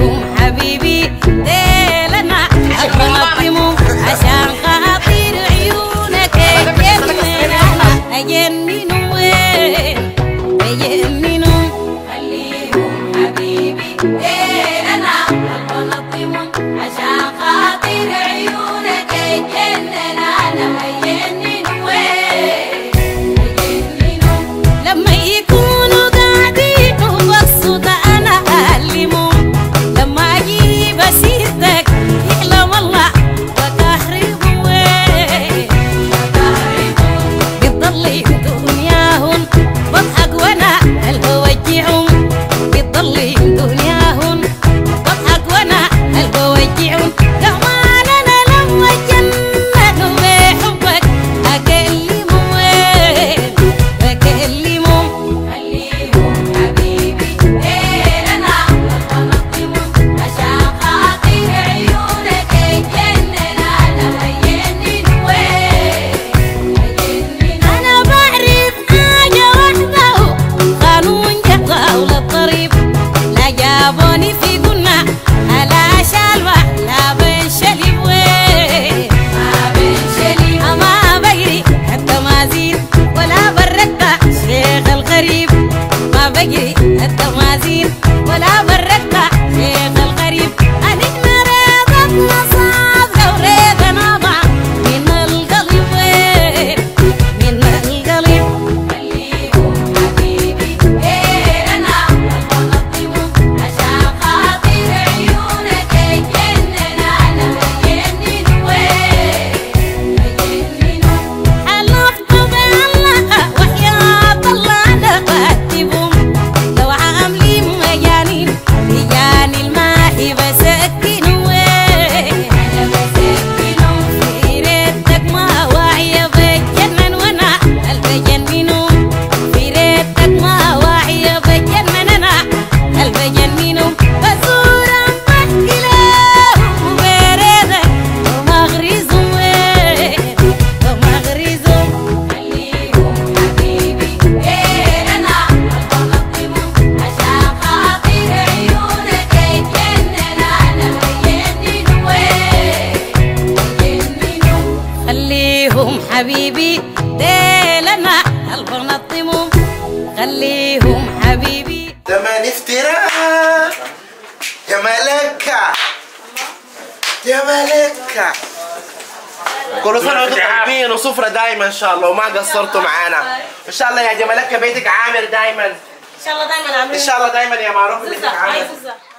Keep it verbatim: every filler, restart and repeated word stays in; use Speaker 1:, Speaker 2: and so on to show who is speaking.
Speaker 1: خليهم حبيبي ديلنا أبنطمهم عشان خاطر عيونك أجنن أجنن وين أجنن خليهم حبيبي ديلنا أبنطمهم عشان خاطر عيونك أجنن أنا أجنن وين أجنن لما يكونوا قاعدين وبصوا أنا أعلمهم لما أجيب سيرتك يعلم الله وكهرب وين بتضلي دنياهم بضحك وأنا قلبي وجعهم بتضلي دنياهم بضحك وأنا قلبي وجعهم كمان أنا لما جنن بحبك أكلمهم وين بكلمهم خليهم حبيبي ديلنا أبنطمهم عشان خاطر عيونك أجنن أنا أجنن وين أجنن أنا بعرف حاجة واحدة قانون جهة وللطريب لا جابوني في قلنا على شلوة لا بنشلب وين ما بنشلب ما بجري التمازين ولا بركة شيخ الغريب ما بجري التمازين ولا بركة شيخ الغريب أنحنا رياضتنا صادقة وريدنا ضع من القلب وين من القلب خليهم حبيبي ديلنا أبنطمهم عشان خاطر عيونك أجنن أنا أجنن وين أجنن حلفت بالله وحياة الله أنا بكتبهم لو عاملين مجانين مجاني الماحي بسكن وين أنا بسكنهم في ريتك ما واعية بتجنن وأنا قلبي جننهم في ريتك ما واعية بتجنن أنا قلبي جننهم بزورهم بحكي لهم وبريدك ومغرزهم وين ومغرزهم خليهم حبيبي ديلنا أبنطمهم عشان خاطر عيونك أجنن أنا أجنن وين أجنن خليهم حبيبي ديلنا أبنطمهم خليهم حبيبي
Speaker 2: زمان افتراء يا ملكة يا ملكة كل سنة وانتم طيبين وسفرة دايما ان شاء الله وما قصرتوا معانا ان شاء الله يا جمالك بيتك عامر دايما
Speaker 1: إن شاء الله دايما عاملين
Speaker 2: ان شاء الله دايما يا معروف بيتك
Speaker 1: زوزة
Speaker 2: عامر
Speaker 1: هاي زوزة